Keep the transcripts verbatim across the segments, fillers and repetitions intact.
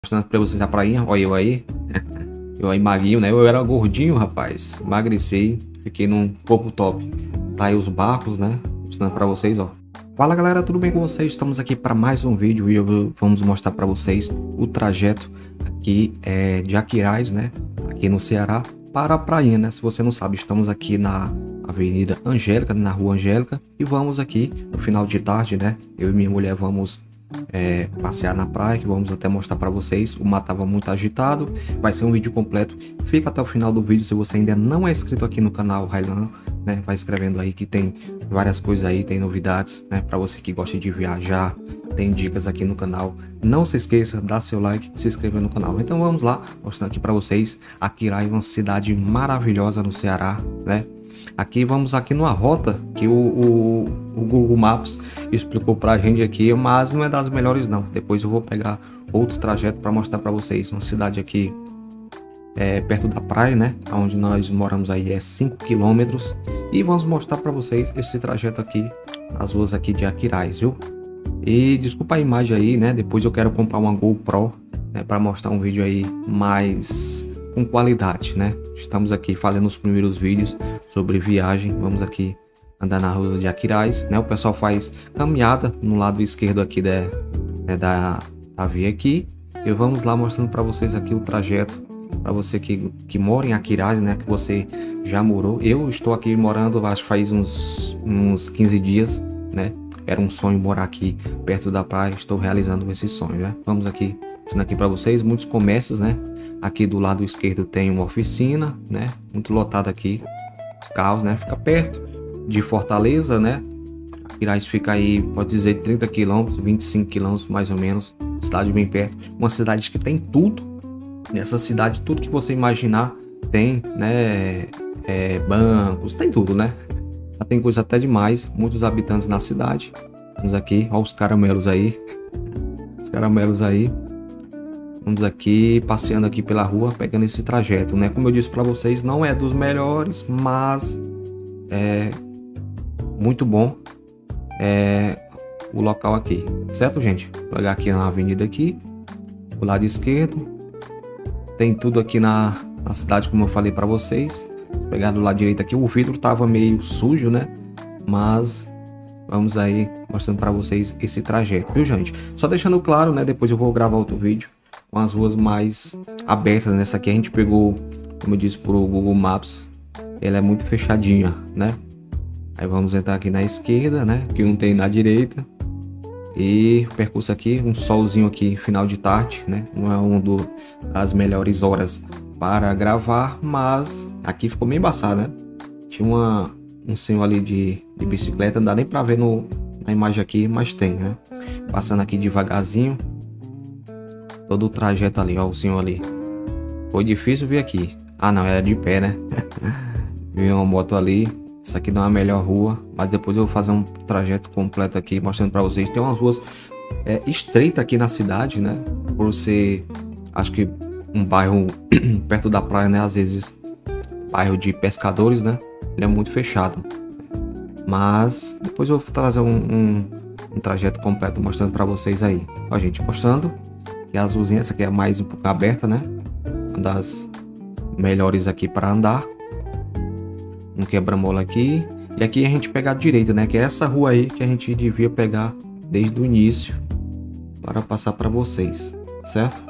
Mostrando pra vocês a prainha. Olha eu aí. Eu aí magrinho, né? Eu era gordinho, rapaz. Emagreci. Fiquei num corpo top. Tá aí os barcos, né? Mostrando pra vocês, ó. Fala galera, tudo bem com vocês? Estamos aqui para mais um vídeo e eu vamos mostrar para vocês o trajeto aqui é, de Aquiraz, né? Aqui no Ceará para a prainha, né? Se você não sabe, estamos aqui na Avenida Angélica, na Rua Angélica, e vamos aqui no final de tarde, né? Eu e minha mulher vamos é, passear na praia, que vamos até mostrar para vocês. O mar estava muito agitado, vai ser um vídeo completo. Fica até o final do vídeo. Se você ainda não é inscrito aqui no canal Highland, né? Vai escrevendo aí que tem várias coisas aí, tem novidades, né? Para você que gosta de viajar, tem dicas aqui no canal. Não se esqueça, dá seu like, se inscrever no canal. Então vamos lá, mostrando aqui para vocês. Aquiraz é uma cidade maravilhosa no Ceará, né? Aqui vamos aqui numa rota que o, o, o Google Maps explicou pra gente aqui, mas não é das melhores não. Depois eu vou pegar outro trajeto para mostrar para vocês. Uma cidade aqui é, perto da praia, né? Onde nós moramos aí é cinco quilômetros. E vamos mostrar para vocês esse trajeto aqui nas ruas aqui de Aquiraz, viu? E desculpa a imagem aí, né? Depois eu quero comprar uma GoPro, né? Para mostrar um vídeo aí mais com qualidade, né? Estamos aqui fazendo os primeiros vídeos sobre viagem. Vamos aqui andar na rua de Aquiraz, né? O pessoal faz caminhada no lado esquerdo aqui da, né, da, da via aqui. E vamos lá mostrando para vocês aqui o trajeto. Para você que, que mora em Aquiraz, né? Que você já morou. Eu estou aqui morando, acho que faz uns, uns quinze dias, né? Era um sonho morar aqui perto da praia. Estou realizando esse sonho, né? Vamos aqui, mostrando aqui para vocês muitos comércios, né? Aqui do lado esquerdo tem uma oficina, né? Muito lotado aqui, os carros, né? Fica perto de Fortaleza, né? Aquiraz fica aí, pode dizer, trinta quilômetros, vinte e cinco quilômetros mais ou menos. Cidade bem perto. Uma cidade que tem tudo. Nessa cidade, tudo que você imaginar tem, né? É, bancos, tem tudo, né? Já tem coisa até demais. Muitos habitantes na cidade. Vamos aqui, olha os caramelos aí. Os caramelos aí. Vamos aqui, passeando aqui pela rua, pegando esse trajeto, né? Como eu disse para vocês, não é dos melhores, mas é muito bom é, o local aqui, certo, gente? Vou pegar aqui na avenida aqui, do lado esquerdo. Tem tudo aqui na, na cidade, como eu falei para vocês. Vou pegar do lado direito aqui, o vidro tava meio sujo, né? Mas vamos aí mostrando para vocês esse trajeto, viu, gente? Só deixando claro, né? Depois eu vou gravar outro vídeo com as ruas mais abertas. Nessa aqui a gente pegou, como eu disse, pro Google Maps. Ela é muito fechadinha, né? Aí vamos entrar aqui na esquerda, né? Que não tem na direita. E o percurso aqui, um solzinho aqui, final de tarde, né? Não é uma das melhores horas para gravar, mas aqui ficou meio embaçado, né? Tinha uma, um senhor ali de, de bicicleta, não dá nem para ver no, na imagem aqui, mas tem, né? Passando aqui devagarzinho. Todo o trajeto ali, ó, o senhor ali. Foi difícil vir aqui. Ah, não, era de pé, né? Vi uma moto ali. Essa aqui não é a melhor rua, mas depois eu vou fazer um trajeto completo aqui, mostrando para vocês. Tem umas ruas é, estreitas aqui na cidade, né? Por ser, acho que um bairro perto da praia, né? Às vezes, bairro de pescadores, né? Ele é muito fechado. Mas depois eu vou trazer um, um, um trajeto completo mostrando para vocês aí. Ó, gente, mostrando. E a azulzinha, essa aqui é mais um pouco aberta, né? Uma das melhores aqui para andar. Um quebra-mola aqui. E aqui a gente pega a direita, né? Que é essa rua aí que a gente devia pegar desde o início para passar para vocês, certo?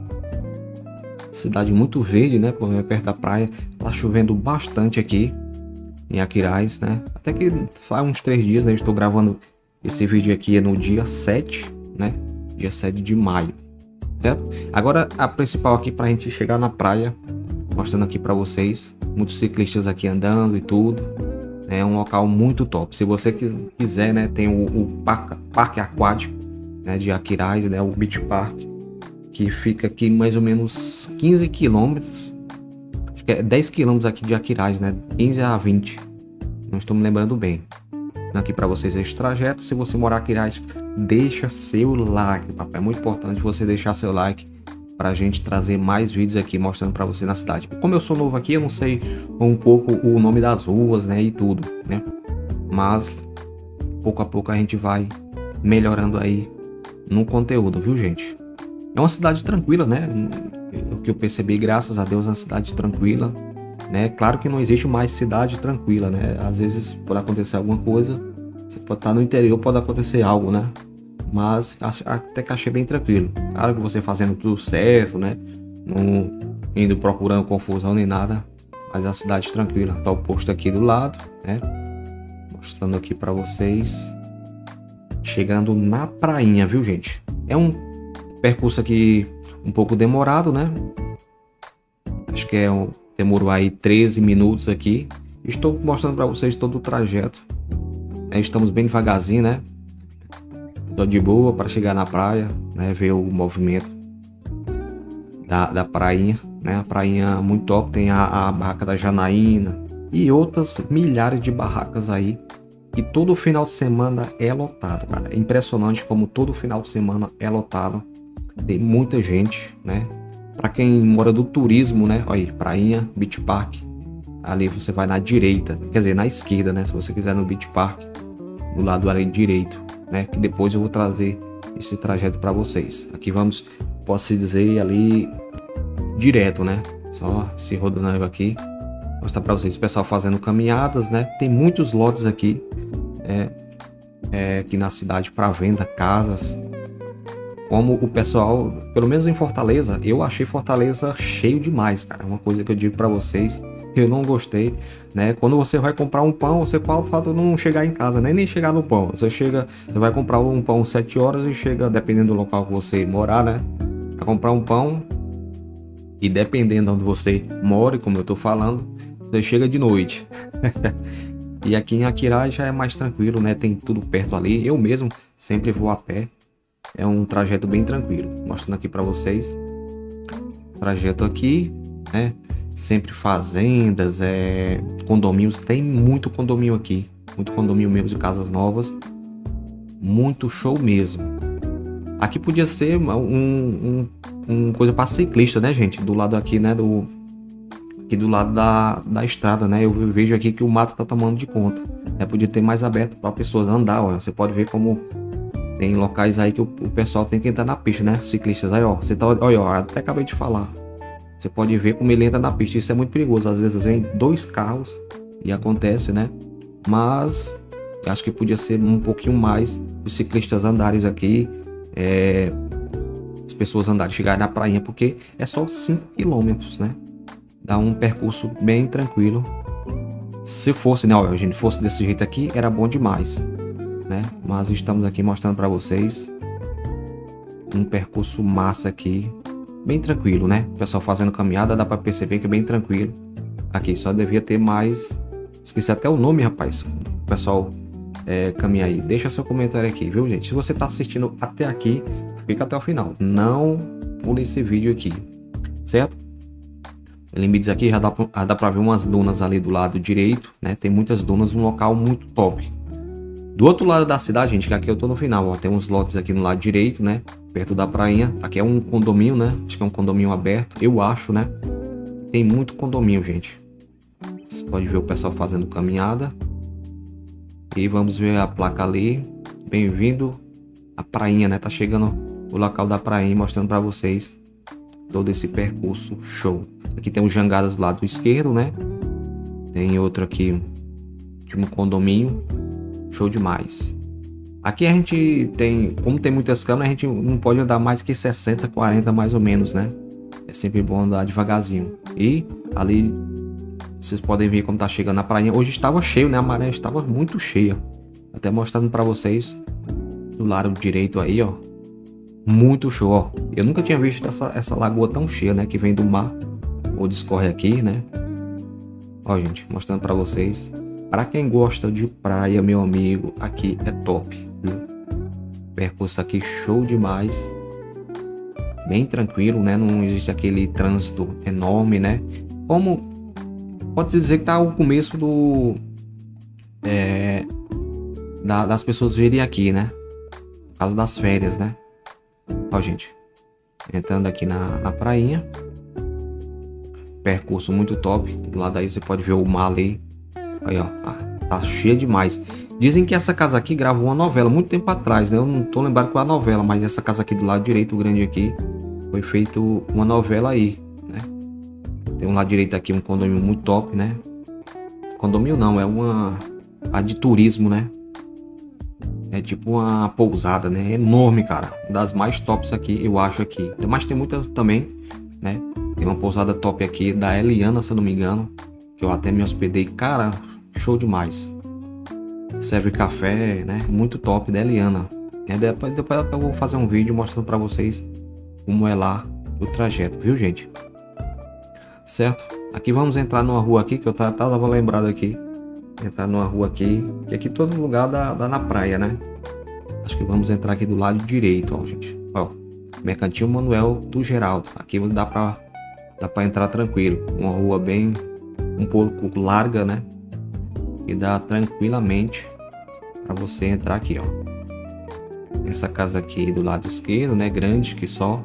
Cidade muito verde, né? Porque é perto da praia. Tá chovendo bastante aqui em Aquiraz, né? Até que faz uns três dias, né? Eu estou gravando esse vídeo aqui no dia sete, né? Dia sete de maio. Certo? Agora a principal aqui para a gente chegar na praia, mostrando aqui para vocês, muitos ciclistas aqui andando e tudo, é um local muito top. Se você quiser, né, tem o, o parque, parque aquático, né, de Aquiraz, né, o Beach Park, que fica aqui mais ou menos quinze quilômetros, acho que é dez quilômetros aqui de Aquiraz, né, quinze a vinte, não estou me lembrando bem. Aqui para vocês esse trajeto. Se você morar aqui, deixa seu like, papai. É muito importante você deixar seu like para a gente trazer mais vídeos aqui mostrando para você na cidade. Como eu sou novo aqui, eu não sei um pouco o nome das ruas, né, e tudo, né? Mas pouco a pouco a gente vai melhorando aí no conteúdo, viu, gente? É uma cidade tranquila, né? O que eu percebi, graças a Deus, é uma cidade tranquila, né? Claro que não existe mais cidade tranquila, né? Às vezes pode acontecer alguma coisa, você pode estar no interior, pode acontecer algo, né? Mas até que achei bem tranquilo. Claro que você fazendo tudo certo, né? Não indo procurando confusão nem nada, mas é a cidade tranquila. Tá o posto aqui do lado, né? Mostrando aqui para vocês. Chegando na prainha, viu, gente? É um percurso aqui um pouco demorado, né? Acho que é um, demorou aí treze minutos aqui. Estou mostrando para vocês todo o trajeto. É, estamos bem devagarzinho, né? Tô de boa para chegar na praia, né? Ver o movimento da, da prainha, né? A prainha muito top, tem a, a barraca da Janaína e outras milhares de barracas aí, que todo final de semana é lotado, cara. É impressionante como todo final de semana é lotado. Tem muita gente, né? Para quem mora do turismo, né? Olha aí, prainha, Beach Park. Ali você vai na direita, quer dizer, na esquerda, né? Se você quiser no Beach Park, do lado ali direito, né? Que depois eu vou trazer esse trajeto para vocês. Aqui vamos, posso dizer, ali direto, né? Só se rodando aqui, mostrar para vocês o pessoal fazendo caminhadas, né? Tem muitos lotes aqui, é, é, aqui na cidade para venda, casas. Como o pessoal, pelo menos em Fortaleza, eu achei Fortaleza cheio demais, cara. Uma coisa que eu digo para vocês, eu não gostei, né? Quando você vai comprar um pão, você fala o fato de não chegar em casa, nem nem chegar no pão. Você chega, você vai comprar um pão sete horas e chega, dependendo do local que você morar, né? Vai comprar um pão e dependendo de onde você mora, como eu tô falando, você chega de noite. E aqui em Aquirá já é mais tranquilo, né? Tem tudo perto ali. Eu mesmo sempre vou a pé. É um trajeto bem tranquilo. Mostrando aqui para vocês. Trajeto aqui, né? Sempre fazendas, é, condomínios. Tem muito condomínio aqui. Muito condomínio mesmo de casas novas. Muito show mesmo. Aqui podia ser um, um, um coisa para ciclista, né, gente? Do lado aqui, né? Do, aqui do lado da, da estrada, né? Eu vejo aqui que o mato tá tomando de conta. É, podia ter mais aberto para pessoas andar, ó. Você pode ver como tem locais aí que o, o pessoal tem que entrar na pista, né? Ciclistas aí, ó. Você tá, olha, ó, até acabei de falar. Você pode ver como ele entra na pista. Isso é muito perigoso. Às vezes vem dois carros e acontece, né? Mas acho que podia ser um pouquinho mais os ciclistas andarem aqui. É, as pessoas andarem, chegarem na prainha, porque é só cinco quilômetros, né? Dá um percurso bem tranquilo. Se fosse, né? Ó, a gente fosse desse jeito aqui, era bom demais, né? Mas estamos aqui mostrando para vocês um percurso massa aqui, bem tranquilo, né? O pessoal fazendo caminhada, dá para perceber que é bem tranquilo. Aqui só devia ter mais. Esqueci até o nome, rapaz. O pessoal é, caminha aí. Deixa seu comentário aqui, viu, gente? Se você tá assistindo até aqui, fica até o final. Não pule esse vídeo aqui, certo? Limites aqui já dá, já dá para ver umas dunas ali do lado direito, né? Tem muitas dunas, um local muito top. Do outro lado da cidade, gente, que aqui eu tô no final, ó, tem uns lotes aqui no lado direito, né? Perto da prainha. Aqui é um condomínio, né? Acho que é um condomínio aberto, eu acho, né? Tem muito condomínio, gente. Você pode ver o pessoal fazendo caminhada. E vamos ver a placa ali. Bem-vindo à prainha, né? Tá chegando o local da prainha, mostrando para vocês todo esse percurso show. Aqui tem os jangadas do lado esquerdo, né? Tem outro aqui de um condomínio. Show demais. Aqui a gente tem, como tem muitas câmeras, a gente não pode andar mais que sessenta, quarenta mais ou menos, né? É sempre bom andar devagarzinho. E ali vocês podem ver como tá chegando a prainha. Hoje estava cheio, né? A maré estava muito cheia. Até mostrando para vocês do lado direito aí, ó. Muito show, ó. Eu nunca tinha visto essa, essa lagoa tão cheia, né? Que vem do mar ou discorre aqui, né? Ó, gente, mostrando para vocês. Para quem gosta de praia, meu amigo, aqui é top, viu? Percurso aqui show demais. Bem tranquilo, né? Não existe aquele trânsito enorme, né? Como pode dizer que tá o começo do é, da, das pessoas virem aqui, né? Por causa das férias, né? Ó, gente, entrando aqui na, na prainha. Percurso muito top. Do lado aí você pode ver o mar ali. Aí, ó, tá, tá cheio demais. Dizem que essa casa aqui gravou uma novela muito tempo atrás, né? Eu não tô lembrado qual é a novela, mas essa casa aqui do lado direito, grande aqui, Foi feito uma novela aí, né? Tem um lado direito aqui, um condomínio muito top, né? Condomínio não, é uma... a de turismo, né? É tipo uma pousada, né? É enorme, cara. Das mais tops aqui, eu acho aqui. Mas tem muitas também, né? Tem uma pousada top aqui da Eliana, se eu não me engano. Que eu até me hospedei. Cara, show demais. Serve café, né? Muito top da Eliana. É, depois, depois eu vou fazer um vídeo mostrando pra vocês como é lá o trajeto, viu, gente? Certo? Aqui vamos entrar numa rua aqui, que eu tava lembrado aqui. Entrar numa rua aqui, que aqui todo lugar dá, dá na praia, né? Acho que vamos entrar aqui do lado direito, ó, gente. Ó, Mercantil Manuel do Geraldo. Aqui dá pra, dá pra entrar tranquilo. Uma rua bem, um pouco larga, né? E dá tranquilamente pra você entrar aqui, ó. Essa casa aqui do lado esquerdo, né? Grande que só.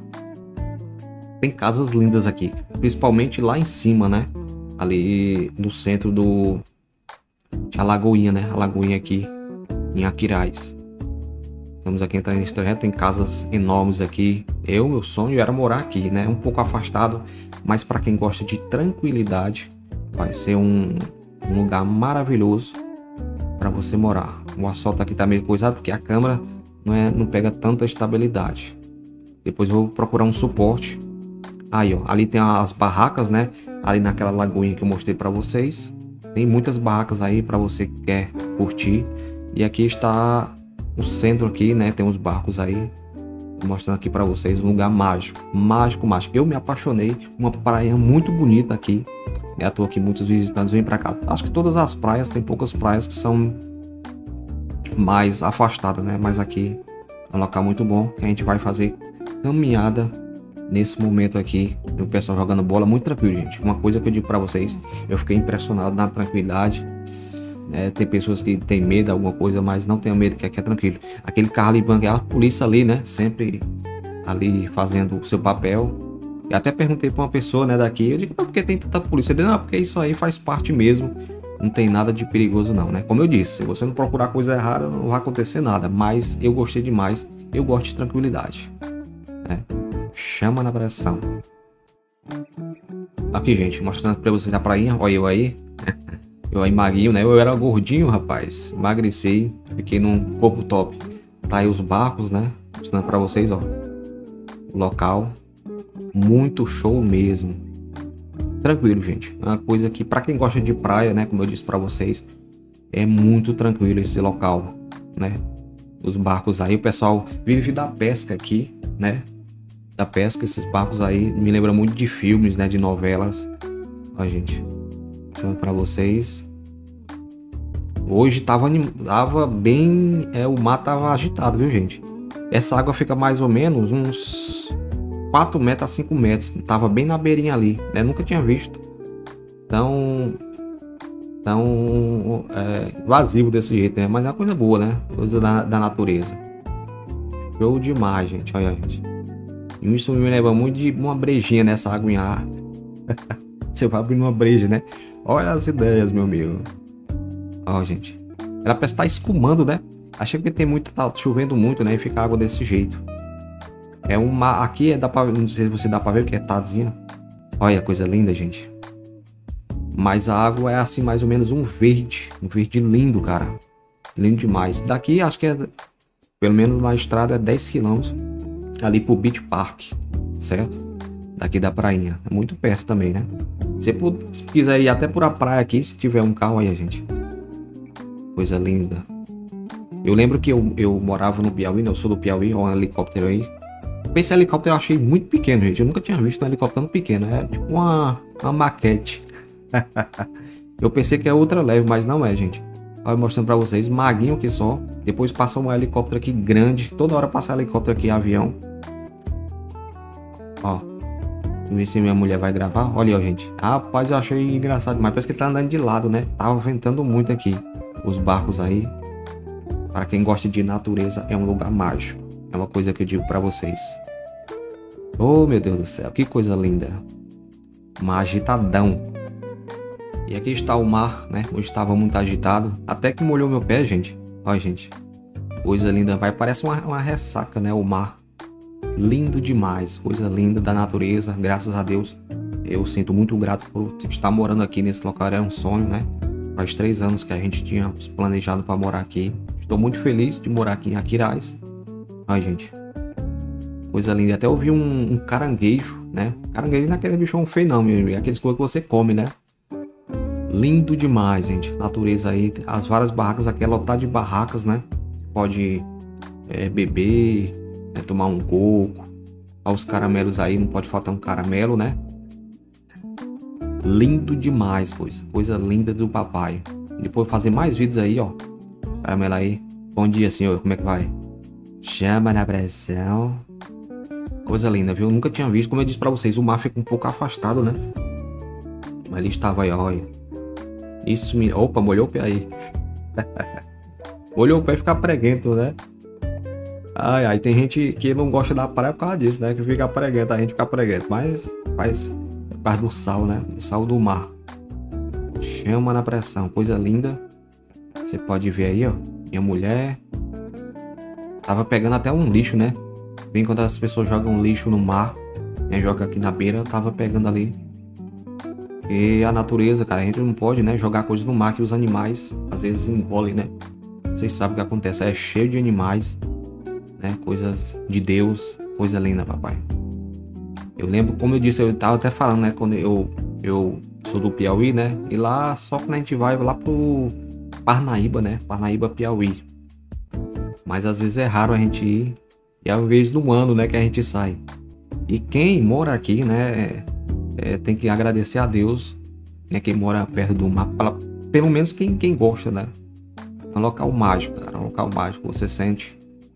Tem casas lindas aqui, principalmente lá em cima, né? Ali no centro do... a Lagoinha, né? A Lagoinha aqui em Aquiraz. Estamos aqui entrando nesse trajeto, tem casas enormes aqui. Eu, meu sonho era morar aqui, né? Um pouco afastado, mas para quem gosta de tranquilidade, vai ser um, um lugar maravilhoso para você morar. O asfalto aqui tá meio coisado porque a câmera não, é, não pega tanta estabilidade. Depois eu vou procurar um suporte. Aí, ó, ali tem as barracas, né? Ali naquela lagoinha que eu mostrei para vocês. Tem muitas barracas aí para você que quer curtir. E aqui está o centro aqui, né? Tem uns barcos aí. Tô mostrando aqui para vocês um lugar mágico. Mágico, mágico. Eu me apaixonei. Uma praia muito bonita aqui. É à toa que muitos visitantes vêm para cá. Acho que todas as praias, tem poucas praias que são mais afastadas, né? Mas aqui é um local muito bom. Que a gente vai fazer caminhada nesse momento aqui, o pessoal jogando bola muito tranquilo, gente. Uma coisa que eu digo para vocês, eu fiquei impressionado na tranquilidade, né? Tem pessoas que tem medo de alguma coisa, mas não tenham medo, que aqui é tranquilo. Aquele carro ali, é a polícia ali, né? Sempre ali fazendo o seu papel. Eu até perguntei para uma pessoa, né, daqui, eu digo, por que tem tanta polícia? Ele disse, não, porque isso aí faz parte mesmo, não tem nada de perigoso não, né? Como eu disse, se você não procurar coisa errada, não vai acontecer nada, mas eu gostei demais, eu gosto de tranquilidade, né? Chama na pressão. Aqui, gente, mostrando pra vocês a prainha. Olha eu aí. Eu aí magrinho, né? Eu era gordinho, rapaz. Emagreci. Fiquei num corpo top. Tá aí os barcos, né? Mostrando pra vocês, ó. O local. Muito show mesmo. Tranquilo, gente. É uma coisa que, pra quem gosta de praia, né? Como eu disse pra vocês, é muito tranquilo esse local, né? Os barcos aí. O pessoal vive da pesca aqui, né? Da pesca, esses barcos aí me lembram muito de filmes, né, de novelas. Ó, gente, mostrando para vocês. Hoje tava, tava bem, é, o mar tava agitado, viu, gente? Essa água fica mais ou menos uns quatro metros a cinco metros. Tava bem na beirinha ali, né? Nunca tinha visto tão tão é, vazio desse jeito, né? Mas é uma coisa boa, né? Coisa da, da natureza. Show demais, gente. Olha, gente. E isso me lembra muito de uma brejinha nessa aguinha. Você vai abrir uma breja, né? Olha as ideias, meu amigo. Ó, gente. Ela parece estar escumando, né? Achei que tem muito, tá chovendo muito, né? E fica água desse jeito. É uma... Aqui é, dá pra... Não sei se você dá pra ver, porque é tazinha. Olha, coisa linda, gente. Mas a água é assim, mais ou menos um verde. Um verde lindo, cara. Lindo demais. Daqui, acho que é... Pelo menos na estrada é dez quilômetros. Ali pro Beach Park, certo? Daqui da prainha. É muito perto também, né? Se você quiser ir até por a praia aqui, se tiver um carro aí, gente. Coisa linda. Eu lembro que eu, eu morava no Piauí, né? Eu sou do Piauí, ó, um helicóptero aí. Esse helicóptero eu achei muito pequeno, gente. Eu nunca tinha visto um helicóptero pequeno. É tipo uma, uma maquete. Eu pensei que é outra leve, mas não é, gente. Olha, mostrando pra vocês, maguinho aqui só. Depois passa um helicóptero aqui grande. Toda hora passa helicóptero aqui, avião. Ó. Vamos ver se minha mulher vai gravar. Olha aí, gente. Rapaz, eu achei engraçado demais. Parece que ele tá andando de lado, né? Tava ventando muito aqui. Os barcos aí. Para quem gosta de natureza, é um lugar mágico. É uma coisa que eu digo pra vocês. Oh, meu Deus do céu. Que coisa linda. Mar agitadão. E aqui está o mar, né? Hoje estava muito agitado. Até que molhou meu pé, gente. Olha, gente. Coisa linda. Vai, parece uma, uma ressaca, né? O mar. Lindo demais, coisa linda da natureza, graças a Deus. Eu sinto muito grato por estar morando aqui nesse local, é um sonho, né? Faz três anos que a gente tinha planejado para morar aqui. Estou muito feliz de morar aqui em Aquiraz. Ai, gente, coisa linda. Até ouvi um, um caranguejo, né? Caranguejo não é aquele bichão feio não, meu amigo. É aqueles coisas que você come, né? Lindo demais, gente. Natureza aí. As várias barracas aqui é lotado de barracas, né? Pode é, beber, né? Tomar um coco. Olha os caramelos aí, não pode faltar um caramelo, né? Lindo demais, coisa. Coisa linda do papai. Depois fazer mais vídeos aí, ó. Caramelo aí. Bom dia, senhor. Como é que vai? Chama na pressão. Coisa linda, viu? Eu nunca tinha visto. Como eu disse pra vocês, o mar fica um pouco afastado, né? Mas ele estava aí, olha. Isso me... Opa, molhou o pé aí. Molhou o pé e fica preguento, né? Ai, ai, tem gente que não gosta da praia por causa disso, né? Que fica preguento, a gente fica preguento. Mas faz é por causa do sal, né? O sal do mar. Chama na pressão, coisa linda. Você pode ver aí, ó. Minha mulher tava pegando até um lixo, né? Bem quando as pessoas jogam lixo no mar, né? Joga aqui na beira, eu tava pegando ali. E a natureza, cara, a gente não pode, né? Jogar coisas no mar que os animais às vezes engolem, né? Vocês sabem o que acontece, é cheio de animais, né? Coisas de Deus, coisa linda, papai. Eu lembro, como eu disse, eu tava até falando, né? Quando eu, eu sou do Piauí, né? E lá, só quando a gente vai lá pro Parnaíba, né? Parnaíba, Piauí. Mas às vezes é raro a gente ir. E é uma vez no ano, né? Que a gente sai. E quem mora aqui, né? É, tem que agradecer a Deus, né? Quem mora perto do mar. Pelo menos quem, quem gosta, né? É um local mágico, cara. É um local mágico. Você sente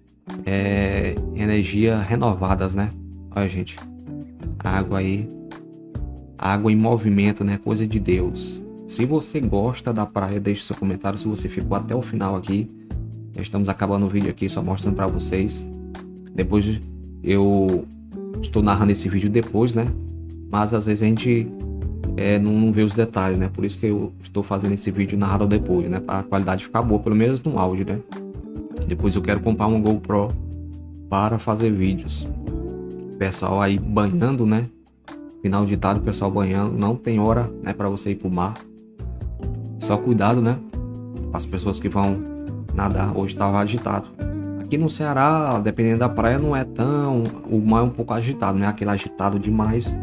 é, energia renovadas, né? Olha, gente. Água aí. Água em movimento, né? Coisa de Deus. Se você gosta da praia, deixe seu comentário. Se você ficou até o final aqui. Já estamos acabando o vídeo aqui, só mostrando para vocês. Depois eu estou narrando esse vídeo depois, né? Mas às vezes a gente é, não, não vê os detalhes, né? Por isso que eu estou fazendo esse vídeo narrado depois, né? Para a qualidade ficar boa, pelo menos no áudio, né? Depois eu quero comprar uma GoPro para fazer vídeos. Pessoal aí banhando, né? Final de tarde, o pessoal banhando. Não tem hora, né? Para você ir pro mar. Só cuidado, né? Para as pessoas que vão nadar. Hoje estava agitado. Aqui no Ceará, dependendo da praia, não é tão... O mar é um pouco agitado, não é aquele agitado demais.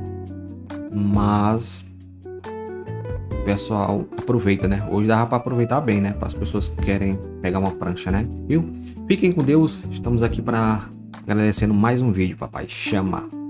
Mas... o pessoal aproveita, né? Hoje dava para aproveitar bem, né? Para as pessoas que querem pegar uma prancha, né? Viu? Fiquem com Deus. Estamos aqui para agradecendo mais um vídeo, papai. Chama!